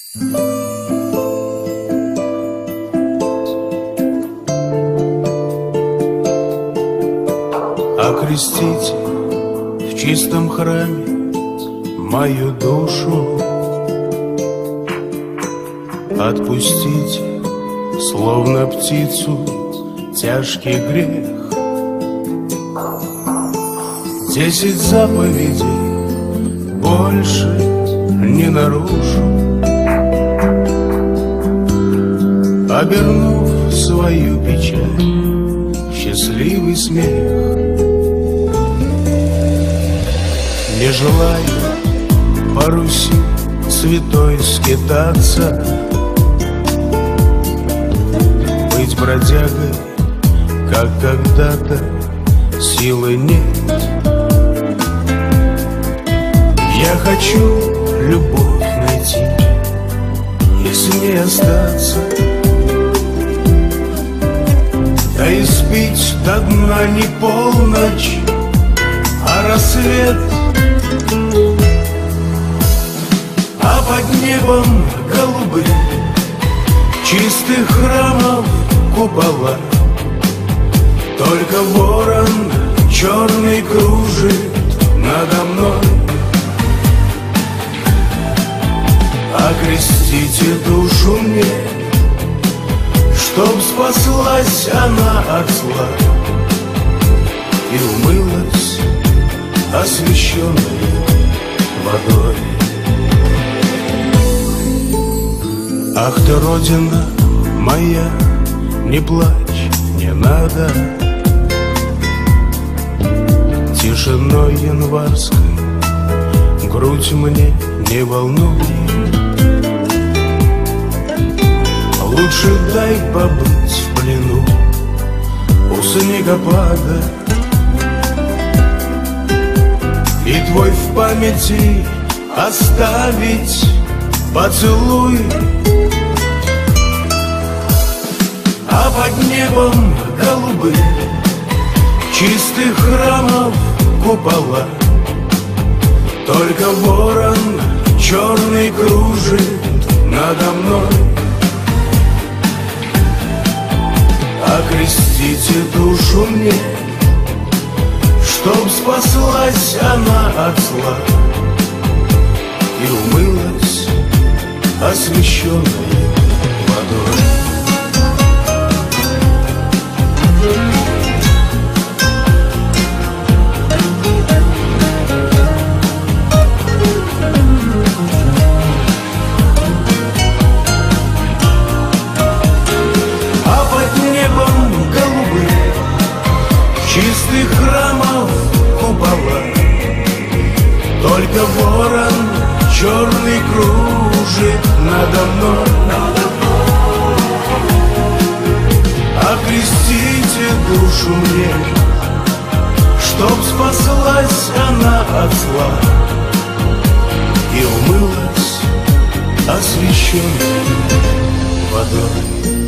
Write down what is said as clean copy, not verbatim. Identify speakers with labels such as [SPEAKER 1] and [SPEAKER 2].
[SPEAKER 1] Окрестите в чистом храме мою душу, отпустите, словно птицу, тяжкий грех. 10 заповедей больше не нарушу, обернув свою печаль в счастливый смех. Не желаю по Руси святой скитаться, быть бродягой, как когда-то, силы нет. Я хочу любовь найти и с ней остаться, да и спить до дна не полночь, а рассвет. А под небом голубым чистых храмов купола только ворон черный кружит надо мной. Окрестите душу мне, чтоб спаслась она от зла и умылась освященной водой. Ах ты, Родина моя, не плачь, не надо, тишиной январской грудь мне не волнуй. Лучше дай побыть в плену у снегопада, и твой в памяти оставить поцелуй. А под небом голубым чистых храмов купола только ворон черный кружит надо мной. Окрестите душу мне, чтоб спаслась она от зла и умылась освященной водой. Чистых храмов купола только ворон черный кружит надо мной. Окрестите душу мне, чтоб спаслась она от зла и умылась освященной водой.